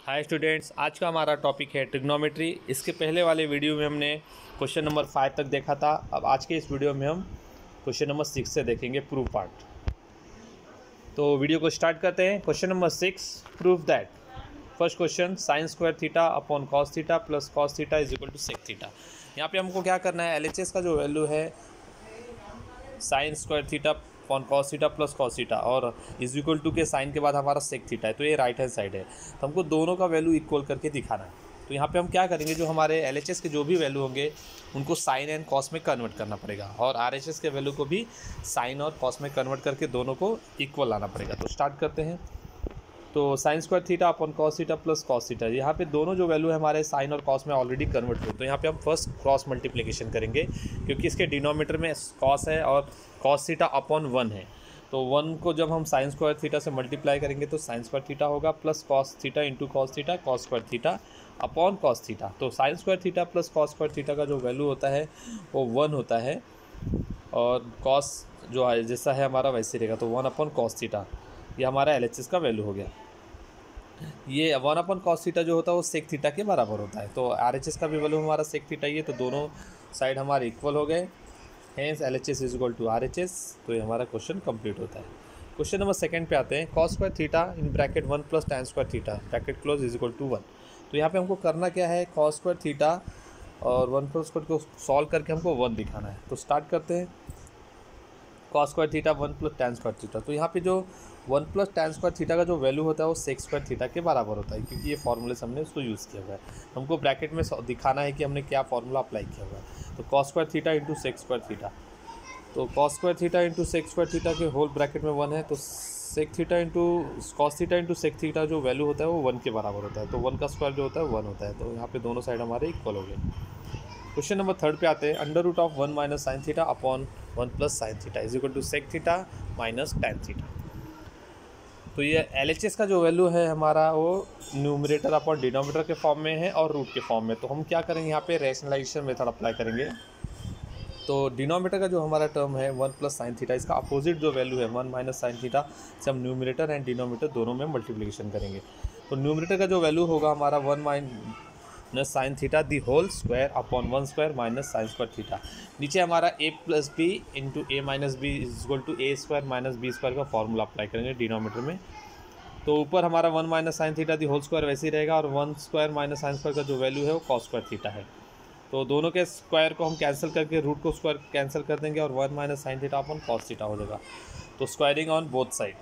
Hi students, आज का हमारा टॉपिक है ट्रिग्नोमेट्री। इसके पहले वाले वीडियो में हमने क्वेश्चन नंबर 5 तक देखा था। अब आज के इस वीडियो में हम क्वेश्चन नंबर 6 से देखेंगे प्रूफ पार्ट। तो वीडियो को स्टार्ट करते हैं। Question number 6, proof that. First question, sine square theta upon cos theta plus cos theta is equal to sec theta. यहाँ पे हमको क्या करना है, एलएचएस का जो वैल्यू है sine square theta upon cos theta plus cos theta और इज इक्वल टू के साइन के बाद हमारा सेक थीटा है, तो ये राइट हैंड साइड है। तो हमको दोनों का वैल्यू इक्वल करके दिखाना है। तो यहाँ पे हम क्या करेंगे, जो हमारे एलएचएस के जो भी वैल्यू होंगे उनको साइन एंड कॉस में कन्वर्ट करना पड़ेगा और आरएचएस के वैल्यू को भी साइन और कॉस में कन्वर्ट करके दोनों को इक्वल लाना पड़ेगा। तो स्टार्ट करते हैं। तो sine square theta upon cos theta plus cos theta, यहाँ पे दोनों जो वैल्यू है हमारे साइन और कॉस में ऑलरेडी कन्वर्ट हुए। तो यहाँ पे हम फर्स्ट क्रॉस मल्टीप्लिकेशन करेंगे क्योंकि इसके डिनोमिनेटर में कॉस है और कॉस थीटा अपॉन 1 है। तो 1 को जब हम साइन स्क्वायर थीटा से मल्टीप्लाई करेंगे तो साइन स्क्वायर थीटा होगा plus cos theta into cos theta, cos square theta upon cos theta. तो sine square theta plus cos square theta का जो वैल्यू होता है वो 1 होता है और कॉस जो है जैसा है हमारा वैसे रहेगा। तो 1 अपॉन कॉस थीटा ये हमारा एलएचएस का वैल्यू हो गया। ये 1 अपॉन कॉस थीटा जो होता है वो सेक थीटा के बराबर होता है। तो आरएचएस का भी वैल्यू हमारा सेक थीटा ही है, तो दोनों साइड हमारे इक्वल हो गए। Hence LHS is equal to RHS. तो ये हमारा क्वेश्चन कंप्लीट होता है। क्वेश्चन नंबर 2 पे आते हैं। Cos square theta in bracket 1 plus tan square theta bracket close is equal to 1। तो यहाँ पे हमको करना क्या है, कॉस स्क्वायर थीटा और 1 प्लस स्क्वायर को सॉल्व करके हमको 1 दिखाना है। तो स्टार्ट करते हैं। Cos square theta 1 plus tan square theta, तो यहाँ पे जो 1 प्लस tan स्क्वायर थीटा का जो वैल्यू होता है वो सेक स्क्वायर थीटा के बराबर होता है क्योंकि ये फॉर्मूले से हमने उसको यूज़ किया हुआ है। हमको ब्रैकेट में दिखाना है कि हमने क्या फॉर्मूला अप्लाई किया हुआ है। तो cos square theta into sec square theta, तो cos square theta into sec square theta के होल ब्रैकेट में 1 है। तो sec theta into cos theta into sec theta जो वैल्यू होता है वो 1 के बराबर होता है। तो 1 का स्क्वायर जो होता है 1 होता है। तो यहाँ पे दोनों साइड हमारे इक्वल हो गए। क्वेश्चन नंबर 3 पे आते हैं। Under root of 1 minus sine theta upon 1 plus sine theta is equal to sec theta minus tan theta. तो ये एलएचएस का जो वैल्यू है हमारा वो न्यूमरेटर अपॉन डिनोमिनेटर के फॉर्म में है और रूट के फॉर्म में। तो हम क्या करेंगे, यहाँ पे रैशनलाइजेशन मेथड अप्लाई करेंगे। तो डिनोमिनेटर का जो हमारा टर्म है 1 प्लस साइन थीटा, इसका अपोजिट जो वैल्यू है 1 माइनस साइन थीटा से हम न्यूमरेटर एंड डिनोमिनेटर दोनों में मल्टीप्लिकेशन करेंगे। तो न्यूमरेटर का जो वैल्यू होगा हमारा 1 minus sine theta the whole square upon 1 square minus sine square theta. नीचे हमारा a plus B into A minus B is equal to A square minus B square का फॉर्मूला अप्लाई करेंगे denominator में। तो ऊपर हमारा 1 minus sine theta the whole square वैसे ही रहेगा और 1 स्क्वायर माइनस साइन स्क्वायर का जो वैल्यू है वो कॉस स्क्वायर थीटा है। तो दोनों के स्क्वायर को हम कैंसिल करके रूट को स्क्वायर कैंसिल कर देंगे और 1 minus sine theta upon cos theta हो जाएगा। तो squaring on both side,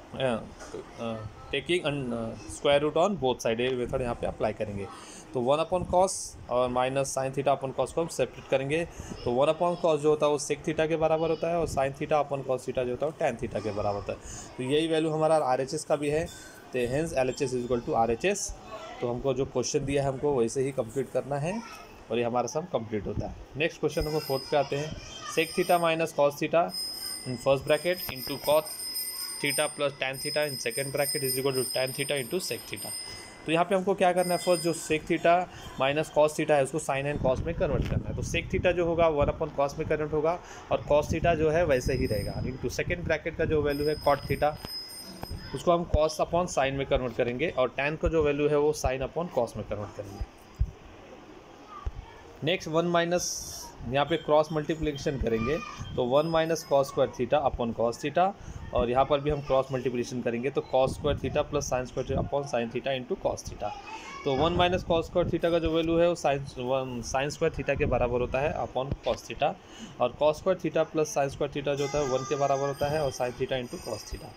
taking square root on both side, ये मेथड यहाँ पे अप्लाई करेंगे। तो 1 अपॉन कॉस और minus sine theta upon cos को हम सेपरेट करेंगे। तो 1 अपॉन कॉस जो होता है वो सेक थीटा के बराबर होता है और sine theta upon cos theta जो होता है वो टैन थीटा के बराबर होता है। तो यही वैल्यू हमारा आरएचएस का भी है। तो hence LHS is equal to RHS. तो हमको जो क्वेश्चन दिया है हमको वैसे ही कंप्लीट करना है और ये हमारा सम कंप्लीट होता है। नेक्स्ट क्वेश्चन नंबर 4 पे आते हैं। Sec theta minus cos theta in first bracket into cos theta plus tan theta in second bracket is equal to tan theta into sec theta. तो यहाँ पे हमको क्या करना है, फर्स्ट जो sec theta minus cos theta है उसको साइन एंड कॉस में कन्वर्ट करना है। तो सेक थीटा जो होगा 1 अपॉन कॉस में कन्वर्ट होगा और कॉस थीटा जो है वैसे ही रहेगा। इंटू सेकेंड ब्रैकेट का जो वैल्यू है कॉट थीटा उसको हम कॉस अपॉन साइन में कन्वर्ट करेंगे और टैन का जो वैल्यू है वो साइन अपॉन कॉस में कन्वर्ट करेंगे। नेक्स्ट 1 माइनस, यहाँ पे क्रॉस मल्टीप्लिकेशन करेंगे। तो 1 minus cos square theta upon cos theta और यहाँ पर भी हम क्रॉस मल्टीप्लिकेशन करेंगे। तो cos square theta plus sine square theta upon sine theta into cos theta. तो 1 माइनस कॉस स्क्वायर थीटा का जो वैल्यू है वो साइन स्क्वायर थीटा के बराबर होता है अपॉन कॉस थीटा और cos square theta plus sine square theta जो होता है 1 के बराबर होता है और sine theta into cos theta.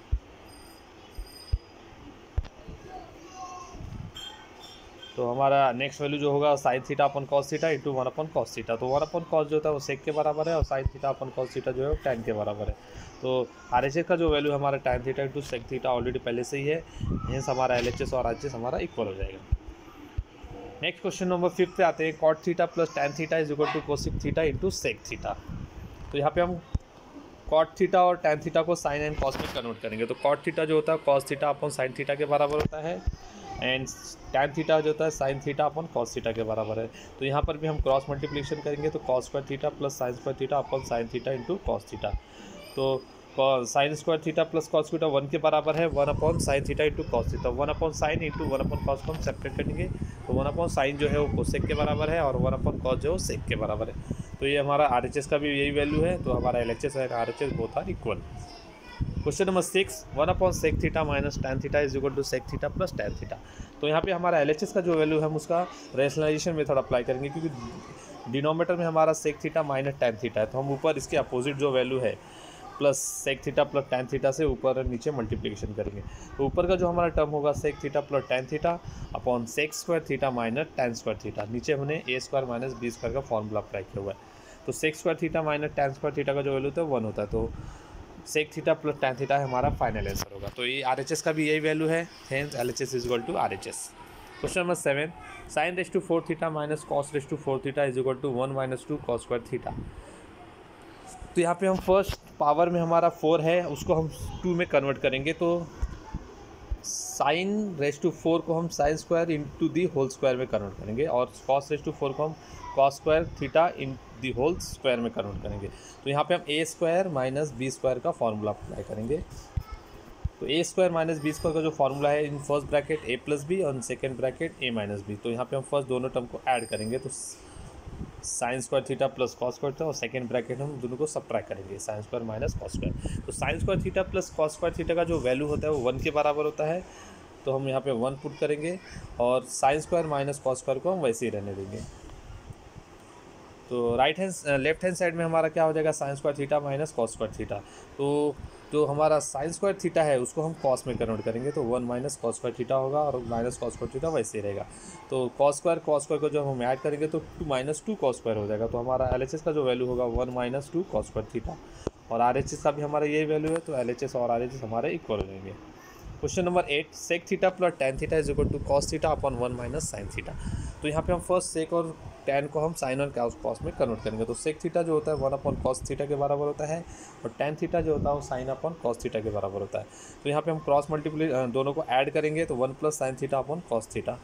तो हमारा नेक्स्ट वैल्यू जो होगा sine theta upon cos theta into 1 upon cos theta. तो 1 अपन कॉस जो होता है वो सेक के बराबर है और sine theta upon cos theta जो है वो टैन के बराबर है। तो आरएचएस का जो वैल्यू हमारा tan theta into sec theta already पहले से ही है, हेंस हमारा एलएचएस और आरएचएस हमारा इक्वल हो जाएगा। नेक्स्ट क्वेश्चन नंबर 5 पे आते हैं। Cot theta plus tan theta is equal to cosec theta into sec theta. तो यहाँ पे हम कॉट थीटा और टैन थीटा को साइन एंड कॉस में कन्वर्ट करेंगे। तो कॉट थीटा जो होता है cos theta upon sine theta के बराबर होता है एंड टैन थीटा जो होता है sine theta upon cos theta के बराबर है। तो यहाँ पर भी हम क्रॉस मल्टीप्लिकेशन करेंगे। तो cos square theta plus sine square theta upon sine theta into cos theta. तो sine square theta plus cos theta 1 के बराबर है 1 upon sine theta into cos theta. 1 upon sine into 1 upon cos को हम separate करेंगे, तो 1 upon sign जो है वो कोसेक के बराबर है और 1 अपॉन कॉस जो है वो सेक के बराबर है। तो ये हमारा RHS का भी यही वैल्यू है, तो हमारा LHS और RHS both are equal. Question number 6, 1 upon sec theta minus tan theta is equal to sec theta plus tan theta. तो यहाँ पे हमारा LHS का जो वैल्यू है हम उसका रेशनलाइजेशन मेथड अप्लाई करेंगे, क्योंकि डिनोमीटर में हमारा sec theta minus tan theta है, तो हम ऊपर इसके अपोजिट जो वैल्यू है plus sec theta plus tan theta से ऊपर और नीचे मल्टीप्लिकेशन करेंगे। तो ऊपर का जो हमारा टर्म होगा sec theta plus tan theta upon sec square theta minus tan square theta. नीचे हमने a square minus B square का फॉर्मूला अप्लाई किया हुआ है। तो sec square theta minus tan square theta का जो वैल्यू होता है 1 होता है, तो sec theta plus tan theta हमारा फाइनल आंसर होगा। तो ये RHS का भी यही वैल्यू है, hence LHS is equal to RHS। Question number 7, sine raise to 4 theta minus cos raise to 4 theta is equal to 1 minus 2 cos square theta. तो यहाँ पे हम फर्स्ट पावर में हमारा 4 है उसको हम 2 में कन्वर्ट करेंगे, तो साइन रेस टू 4 को हम sine square into the whole square में कन्वर्ट करेंगे और कॉस रेस टू 4 को हम cos square theta in the whole square में कन्वर्ट करेंगे। तो यहाँ पे हम a square minus B square का फॉर्मूला अप्लाई करेंगे। तो a square minus B square का जो फॉर्मूला है in first bracket a plus b और second bracket a minus b. तो यहाँ पे हम फर्स्ट दोनों टर्म को ऐड करेंगे, तो sine square theta plus cos square theta और सेकेंड ब्रैकेट हम दोनों को सबट्रैक्ट करेंगे, sine square minus cos square. तो sine square theta plus cos square theta का जो वैल्यू होता है वो 1 के बराबर होता है, तो हम यहाँ पे 1 पुट करेंगे और sine square minus cos square को हम वैसे ही रहने देंगे। तो लेफ्ट हैंड साइड में हमारा क्या हो जाएगा, sine square theta minus cos square theta. तो जो हमारा साइन स्क्वायर थीटा है उसको हम कॉस में कन्वर्ट करेंगे, तो 1 माइनस कॉस स्क्वायर थीटा होगा और माइनस कॉस स्क्वायर थीटा वैसे ही रहेगा। तो कॉस स्क्वायर को जब हम ऐड करेंगे तो 2 माइनस 2 कॉस स्क्वायर हो जाएगा। तो हमारा LHS का जो वैल्यू होगा 1 माइनस 2 कॉस स्क्वायर थीटा और RHS का भी हमारा यही वैल्यू है, तो LHS और RHS हमारे इक्वल हो जाएंगे। Question number 8, sec theta plus tan theta is equal to cos theta upon 1 minus sine theta. तो यहाँ पे हम फर्स्ट सेक और टैन को हम साइन और कॉस में कन्वर्ट करेंगे। तो सेक थीटा जो होता है 1 अपॉन कॉस थीटा के बराबर होता है और टैन थीटा जो होता है वो साइन अपॉन कॉस थीटा के बराबर होता है। तो यहाँ पे हम क्रॉस मल्टीप्लाई दोनों को ऐड करेंगे, तो 1 plus sine theta upon cos theta.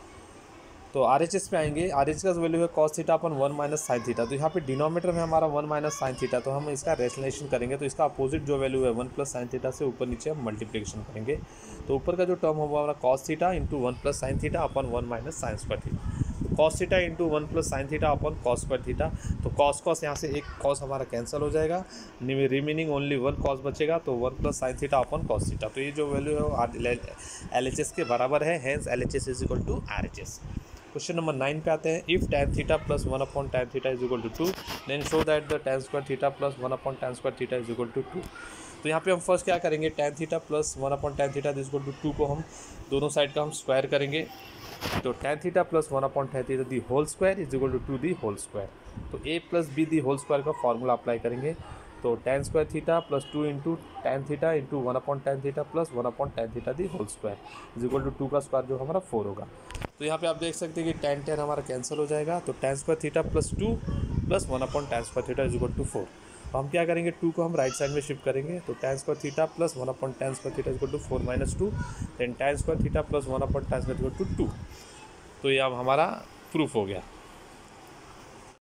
तो RHS पे आएंगे, RHS का वैल्यू है cos theta upon 1 minus sine theta. तो यहाँ पे डिनोमीटर में हमारा 1 माइनस साइन थीटा, तो हम इसका रेशनलाइजेशन करेंगे, तो इसका अपोजिट जो वैल्यू है 1 प्लस साइन थीटा से ऊपर नीचे हम मल्टीप्लिकेशन करेंगे। तो ऊपर का जो टर्म होगा हमारा cos theta into 1 plus sine theta upon 1 minus sine square theta. Cos theta into 1 plus sine theta upon cos square theta. तो कॉस यहाँ से एक कॉस हमारा कैंसिल हो जाएगा, रिमेनिंग ओनली 1 कॉस बचेगा, तो 1 plus sine theta upon cos theta. तो ये जो वैल्यू है LHS के बराबर है, hence LHS is equal to RHS। Question number 9 पे आते हैं, if tan theta plus 1 upon tan theta is equal to 2 then show that the tan square theta plus 1 upon tan square theta is equal to 2। तो यहाँ पे हम first क्या करेंगे, tan theta plus 1 upon tan theta is equal to 2 को हम दोनों side का हम स्क्वायर करेंगे। तो tan theta plus 1 upon tan theta the whole square is equal to 2 the whole square. तो a plus b the whole square का formula apply करेंगे। तो tan square theta plus 2 into tan theta into 1 upon tan theta plus 1 upon tan theta the whole square is equal to 2 का square जो हमारा 4 होगा। तो यहाँ पे आप देख सकते हैं कि tan हमारा कैंसिल हो जाएगा। तो tan square theta plus 2 plus 1 upon tan square theta is equal to 4। तो हम क्या करेंगे, 2 को हम राइट साइड में शिफ्ट करेंगे। तो tan square theta plus 1 upon tan square theta is equal to 4 minus 2 then tan square theta plus 1 upon tan square is equal to 2। तो ये अब हमारा प्रूफ हो गया।